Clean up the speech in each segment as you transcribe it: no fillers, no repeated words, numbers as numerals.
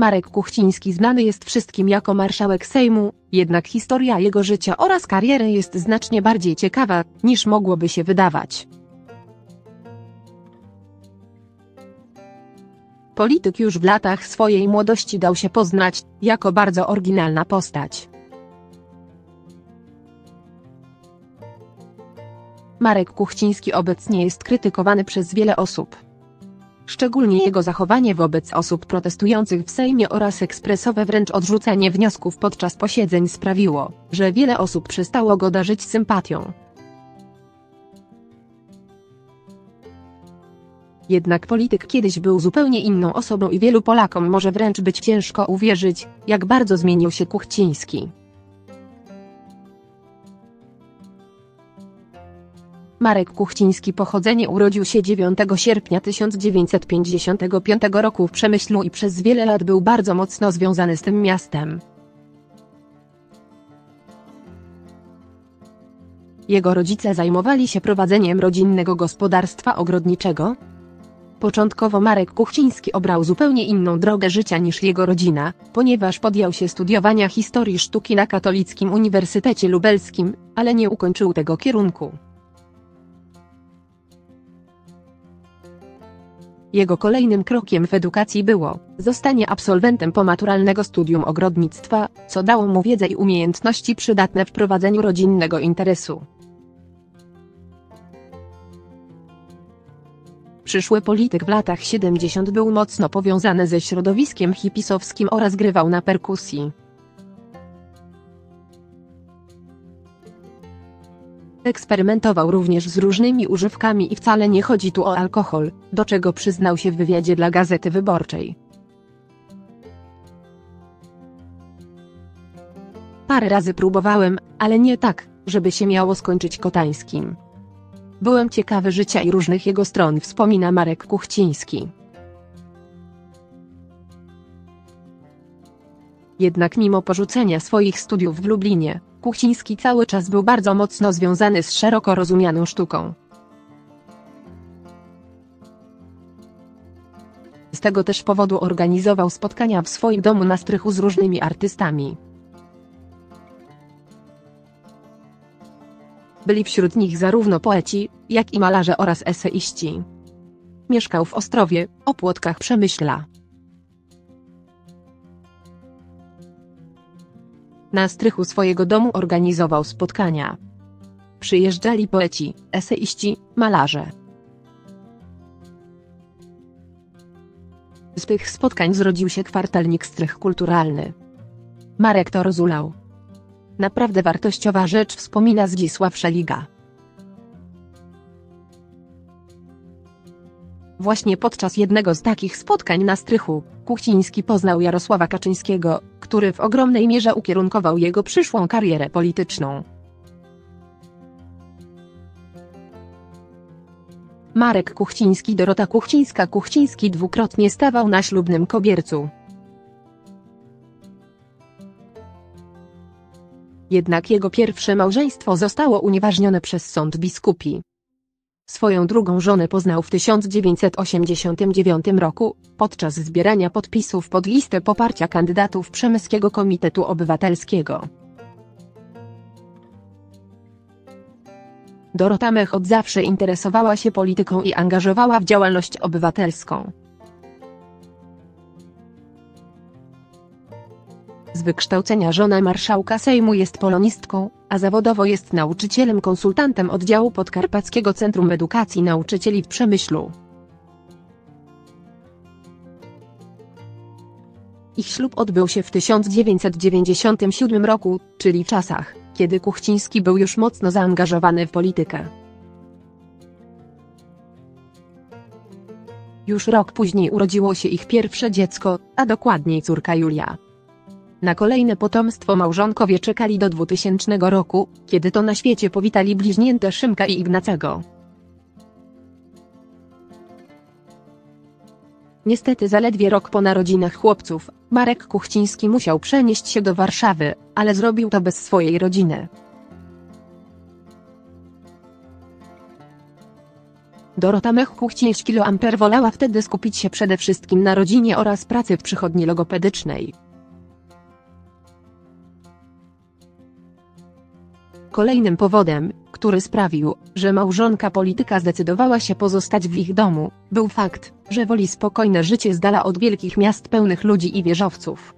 Marek Kuchciński znany jest wszystkim jako marszałek Sejmu, jednak historia jego życia oraz kariery jest znacznie bardziej ciekawa, niż mogłoby się wydawać. Polityk już w latach swojej młodości dał się poznać, jako bardzo oryginalna postać. Marek Kuchciński obecnie jest krytykowany przez wiele osób. Szczególnie jego zachowanie wobec osób protestujących w Sejmie oraz ekspresowe wręcz odrzucanie wniosków podczas posiedzeń sprawiło, że wiele osób przestało go darzyć sympatią. Jednak polityk kiedyś był zupełnie inną osobą i wielu Polakom może wręcz być ciężko uwierzyć, jak bardzo zmienił się Kuchciński. Marek Kuchciński pochodzenie urodził się 9 sierpnia 1955 roku w Przemyślu i przez wiele lat był bardzo mocno związany z tym miastem. Jego rodzice zajmowali się prowadzeniem rodzinnego gospodarstwa ogrodniczego. Początkowo Marek Kuchciński obrał zupełnie inną drogę życia niż jego rodzina, ponieważ podjął się studiowania historii sztuki na Katolickim Uniwersytecie Lubelskim, ale nie ukończył tego kierunku. Jego kolejnym krokiem w edukacji było zostanie absolwentem pomaturalnego studium ogrodnictwa, co dało mu wiedzę i umiejętności przydatne w prowadzeniu rodzinnego interesu. Przyszły polityk w latach 70. był mocno powiązany ze środowiskiem hipisowskim oraz grywał na perkusji. Eksperymentował również z różnymi używkami i wcale nie chodzi tu o alkohol, do czego przyznał się w wywiadzie dla Gazety Wyborczej. Parę razy próbowałem, ale nie tak, żeby się miało skończyć kotańskim. Byłem ciekawy życia i różnych jego stron, wspomina Marek Kuchciński. Jednak mimo porzucenia swoich studiów w Lublinie, Kuchciński cały czas był bardzo mocno związany z szeroko rozumianą sztuką. Z tego też powodu organizował spotkania w swoim domu na strychu z różnymi artystami. Byli wśród nich zarówno poeci, jak i malarze oraz eseiści. Mieszkał w Ostrowie, Opłotkach Przemyśla. Na strychu swojego domu organizował spotkania. Przyjeżdżali poeci, eseiści, malarze. Z tych spotkań zrodził się kwartalnik Strych Kulturalny. Marek to rozulał. Naprawdę wartościowa rzecz, wspomina Zdzisław Szeliga. Właśnie podczas jednego z takich spotkań na strychu, Kuchciński poznał Jarosława Kaczyńskiego, który w ogromnej mierze ukierunkował jego przyszłą karierę polityczną. Marek Kuchciński, Dorota Kuchcińska-Kuchciński dwukrotnie stawał na ślubnym kobiercu. Jednak jego pierwsze małżeństwo zostało unieważnione przez sąd biskupi. Swoją drugą żonę poznał w 1989 roku, podczas zbierania podpisów pod listę poparcia kandydatów Przemyskiego Komitetu Obywatelskiego. Dorota Mech od zawsze interesowała się polityką i angażowała w działalność obywatelską. Z wykształcenia żona marszałka Sejmu jest polonistką, a zawodowo jest nauczycielem konsultantem oddziału Podkarpackiego Centrum Edukacji Nauczycieli w Przemyślu. Ich ślub odbył się w 1997 roku, czyli w czasach, kiedy Kuchciński był już mocno zaangażowany w politykę. Już rok później urodziło się ich pierwsze dziecko, a dokładniej córka Julia. Na kolejne potomstwo małżonkowie czekali do 2000 roku, kiedy to na świecie powitali bliźnięte Szymka i Ignacego. Niestety zaledwie rok po narodzinach chłopców, Marek Kuchciński musiał przenieść się do Warszawy, ale zrobił to bez swojej rodziny. Dorota Mech-Kuchciński-Loamper wolała wtedy skupić się przede wszystkim na rodzinie oraz pracy w przychodni logopedycznej. Kolejnym powodem, który sprawił, że małżonka polityka zdecydowała się pozostać w ich domu, był fakt, że woli spokojne życie z dala od wielkich miast pełnych ludzi i wieżowców.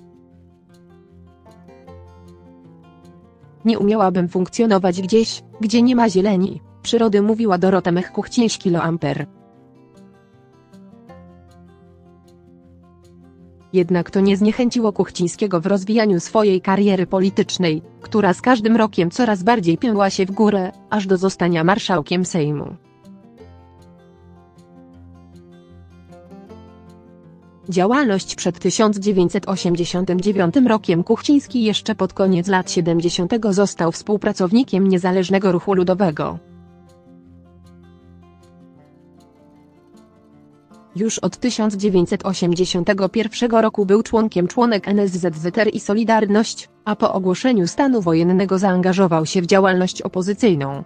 Nie umiałabym funkcjonować gdzieś, gdzie nie ma zieleni, przyrody, mówiła Dorota Mech-Kuchciński-Loamper. Jednak to nie zniechęciło Kuchcińskiego w rozwijaniu swojej kariery politycznej, która z każdym rokiem coraz bardziej pięła się w górę, aż do zostania marszałkiem Sejmu. Działalność przed 1989 rokiem. Kuchciński jeszcze pod koniec lat 70. został współpracownikiem Niezależnego Ruchu Ludowego. Już od 1981 roku był członek NSZZR i Solidarność, a po ogłoszeniu stanu wojennego zaangażował się w działalność opozycyjną.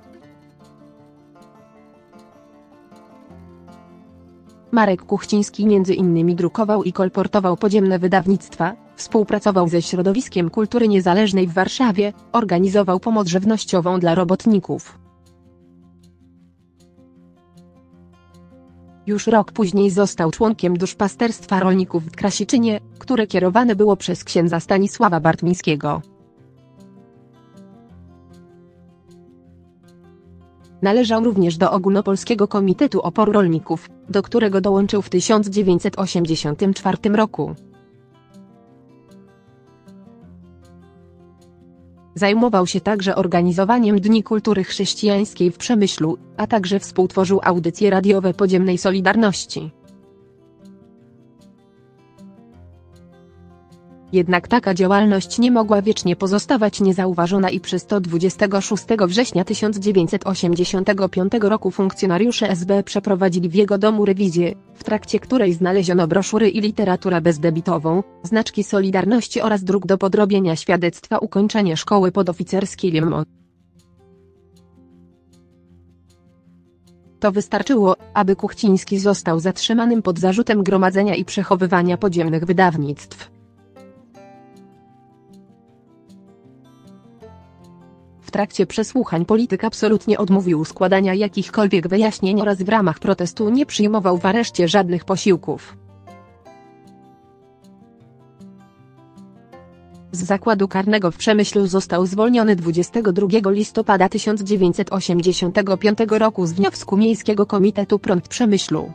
Marek Kuchciński m.in. drukował i kolportował podziemne wydawnictwa, współpracował ze Środowiskiem Kultury Niezależnej w Warszawie, organizował pomoc żywnościową dla robotników. Już rok później został członkiem duszpasterstwa rolników w Krasiczynie, które kierowane było przez księdza Stanisława Bartmińskiego. Należał również do Ogólnopolskiego Komitetu Oporu Rolników, do którego dołączył w 1984 roku. Zajmował się także organizowaniem Dni Kultury Chrześcijańskiej w Przemyślu, a także współtworzył audycje radiowe podziemnej Solidarności. Jednak taka działalność nie mogła wiecznie pozostawać niezauważona i przez to 26 września 1985 roku funkcjonariusze SB przeprowadzili w jego domu rewizję, w trakcie której znaleziono broszury i literaturę bezdebitową, znaczki Solidarności oraz druk do podrobienia świadectwa ukończenia szkoły podoficerskiej LIMO. To wystarczyło, aby Kuchciński został zatrzymanym pod zarzutem gromadzenia i przechowywania podziemnych wydawnictw. W trakcie przesłuchań polityk absolutnie odmówił składania jakichkolwiek wyjaśnień oraz w ramach protestu nie przyjmował w areszcie żadnych posiłków. Z zakładu karnego w Przemyślu został zwolniony 22 listopada 1985 roku z wniosku Miejskiego Komitetu Prąd w Przemyślu.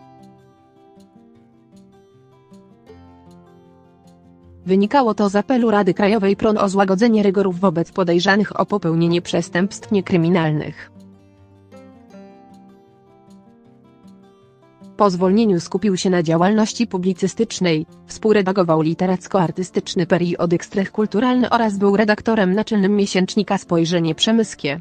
Wynikało to z apelu Rady Krajowej PRON o złagodzenie rygorów wobec podejrzanych o popełnienie przestępstw niekryminalnych. Po zwolnieniu skupił się na działalności publicystycznej, współredagował literacko-artystyczny periodyk Strych Kulturalny oraz był redaktorem naczelnym miesięcznika Spojrzenie Przemyskie.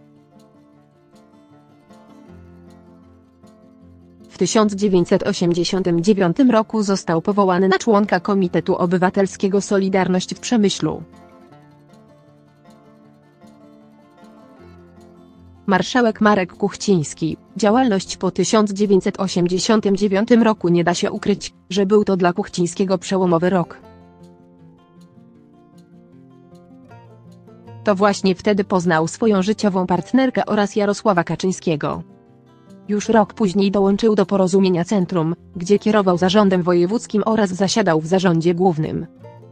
W 1989 roku został powołany na członka Komitetu Obywatelskiego Solidarność w Przemyślu. Marszałek Marek Kuchciński. Działalność po 1989 roku. Nie da się ukryć, że był to dla Kuchcińskiego przełomowy rok. To właśnie wtedy poznał swoją życiową partnerkę oraz Jarosława Kaczyńskiego. Już rok później dołączył do Porozumienia Centrum, gdzie kierował zarządem wojewódzkim oraz zasiadał w zarządzie głównym.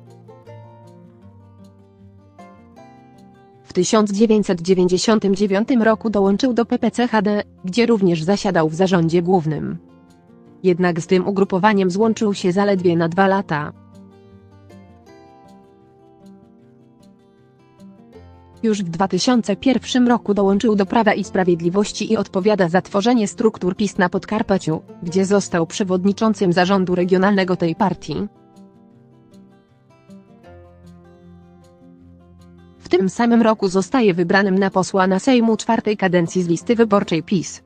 W 1999 roku dołączył do PPCHD, gdzie również zasiadał w zarządzie głównym. Jednak z tym ugrupowaniem złączył się zaledwie na 2 lata. Już w 2001 roku dołączył do Prawa i Sprawiedliwości i odpowiada za tworzenie struktur PiS na Podkarpaciu, gdzie został przewodniczącym zarządu regionalnego tej partii. W tym samym roku zostaje wybranym na posła na Sejmu 4. kadencji z listy wyborczej PiS.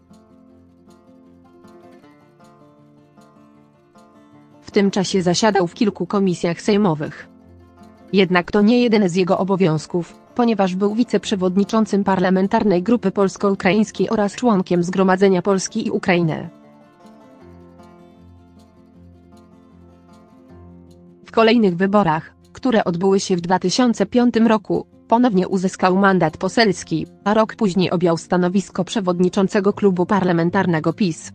W tym czasie zasiadał w kilku komisjach sejmowych. Jednak to nie jedyny z jego obowiązków, ponieważ był wiceprzewodniczącym Parlamentarnej Grupy Polsko-Ukraińskiej oraz członkiem Zgromadzenia Polski i Ukrainy. W kolejnych wyborach, które odbyły się w 2005 roku, ponownie uzyskał mandat poselski, a rok później objął stanowisko przewodniczącego klubu parlamentarnego PiS.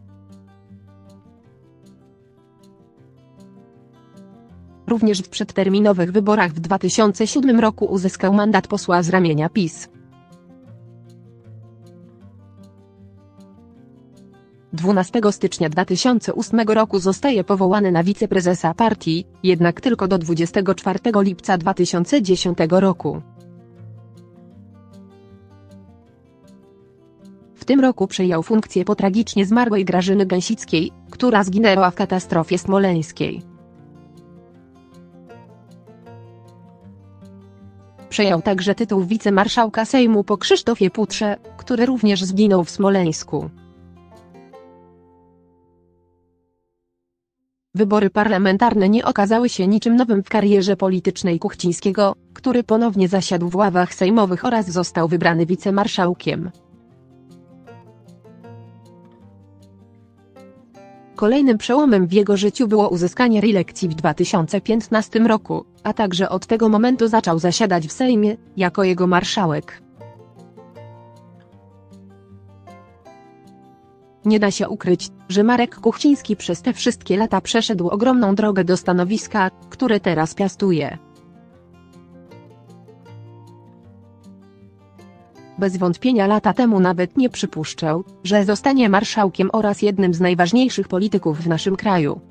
Również w przedterminowych wyborach w 2007 roku uzyskał mandat posła z ramienia PiS. 12 stycznia 2008 roku zostaje powołany na wiceprezesa partii, jednak tylko do 24 lipca 2010 roku. W tym roku przejął funkcję po tragicznie zmarłej Grażyny Gęsickiej, która zginęła w katastrofie smoleńskiej. Przejął także tytuł wicemarszałka Sejmu po Krzysztofie Putrze, który również zginął w Smoleńsku. Wybory parlamentarne nie okazały się niczym nowym w karierze politycznej Kuchcińskiego, który ponownie zasiadł w ławach sejmowych oraz został wybrany wicemarszałkiem. Kolejnym przełomem w jego życiu było uzyskanie reelekcji w 2015 roku, a także od tego momentu zaczął zasiadać w Sejmie, jako jego marszałek. Nie da się ukryć, że Marek Kuchciński przez te wszystkie lata przeszedł ogromną drogę do stanowiska, które teraz piastuje. Bez wątpienia lata temu nawet nie przypuszczał, że zostanie marszałkiem oraz jednym z najważniejszych polityków w naszym kraju.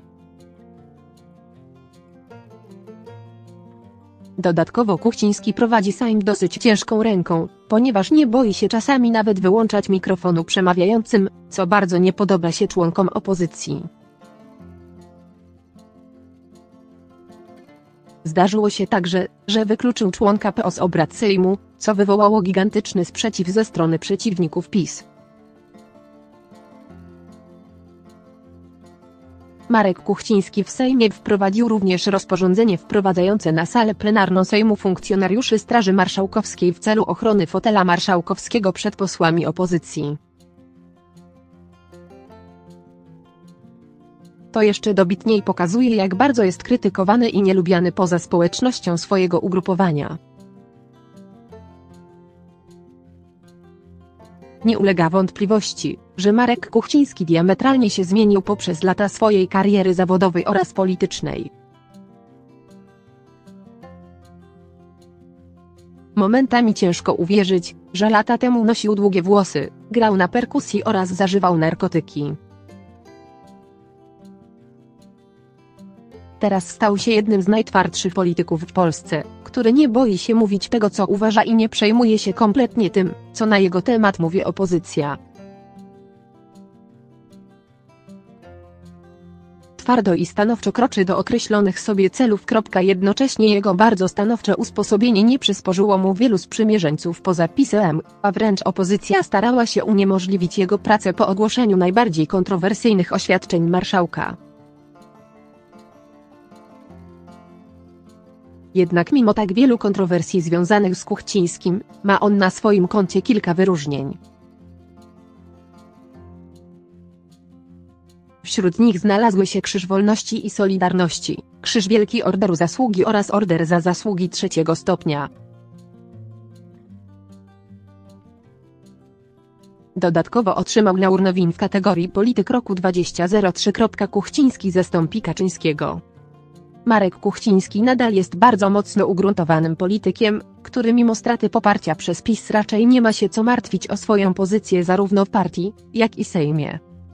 Dodatkowo Kuchciński prowadzi Sejm dosyć ciężką ręką, ponieważ nie boi się czasami nawet wyłączać mikrofonu przemawiającym, co bardzo nie podoba się członkom opozycji. Zdarzyło się także, że wykluczył członka PO z obrad Sejmu, co wywołało gigantyczny sprzeciw ze strony przeciwników PiS. Marek Kuchciński w Sejmie wprowadził również rozporządzenie wprowadzające na salę plenarną Sejmu funkcjonariuszy Straży Marszałkowskiej w celu ochrony fotela marszałkowskiego przed posłami opozycji. To jeszcze dobitniej pokazuje, jak bardzo jest krytykowany i nielubiany poza społecznością swojego ugrupowania. Nie ulega wątpliwości, że Marek Kuchciński diametralnie się zmienił poprzez lata swojej kariery zawodowej oraz politycznej. Momentami ciężko uwierzyć, że lata temu nosił długie włosy, grał na perkusji oraz zażywał narkotyki. Teraz stał się jednym z najtwardszych polityków w Polsce, który nie boi się mówić tego, co uważa i nie przejmuje się kompletnie tym, co na jego temat mówi opozycja. Twardo i stanowczo kroczy do określonych sobie celów. Jednocześnie jego bardzo stanowcze usposobienie nie przysporzyło mu wielu sprzymierzeńców poza PiS-em, a wręcz opozycja starała się uniemożliwić jego pracę po ogłoszeniu najbardziej kontrowersyjnych oświadczeń marszałka. Jednak mimo tak wielu kontrowersji związanych z Kuchcińskim, ma on na swoim koncie kilka wyróżnień. Wśród nich znalazły się Krzyż Wolności i Solidarności, Krzyż Wielki Orderu Zasługi oraz Order za Zasługi III stopnia. Dodatkowo otrzymał Laur Nowin w kategorii Polityk Roku 2003. Kuchciński zastąpi Kaczyńskiego. Marek Kuchciński nadal jest bardzo mocno ugruntowanym politykiem, który mimo straty poparcia przez PiS raczej nie ma się co martwić o swoją pozycję zarówno w partii, jak i Sejmie.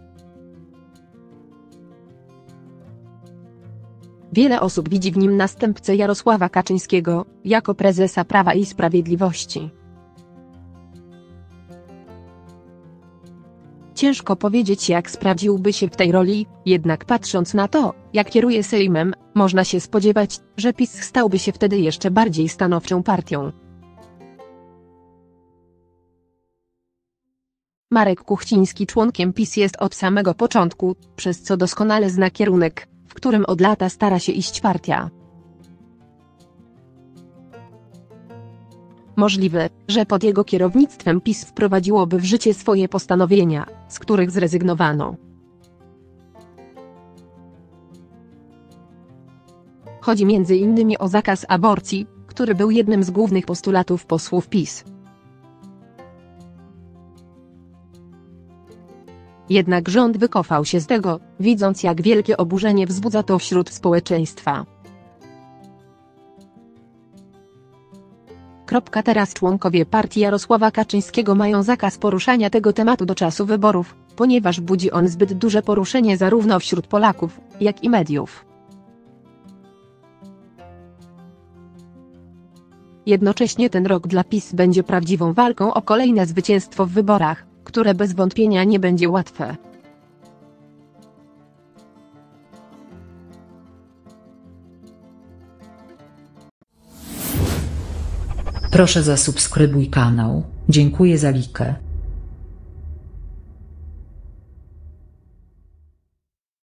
Wiele osób widzi w nim następcę Jarosława Kaczyńskiego, jako prezesa Prawa i Sprawiedliwości. Ciężko powiedzieć, jak sprawdziłby się w tej roli, jednak patrząc na to, jak kieruje Sejmem, można się spodziewać, że PiS stałby się wtedy jeszcze bardziej stanowczą partią. Marek Kuchciński członkiem PiS jest od samego początku, przez co doskonale zna kierunek, w którym od lata stara się iść partia. Możliwe, że pod jego kierownictwem PiS wprowadziłoby w życie swoje postanowienia, z których zrezygnowano. Chodzi m.in. o zakaz aborcji, który był jednym z głównych postulatów posłów PiS. Jednak rząd wycofał się z tego, widząc jak wielkie oburzenie wzbudza to wśród społeczeństwa. Teraz członkowie partii Jarosława Kaczyńskiego mają zakaz poruszania tego tematu do czasu wyborów, ponieważ budzi on zbyt duże poruszenie zarówno wśród Polaków, jak i mediów. Jednocześnie ten rok dla PiS będzie prawdziwą walką o kolejne zwycięstwo w wyborach, które bez wątpienia nie będzie łatwe. Proszę zasubskrybuj kanał, dziękuję za likę.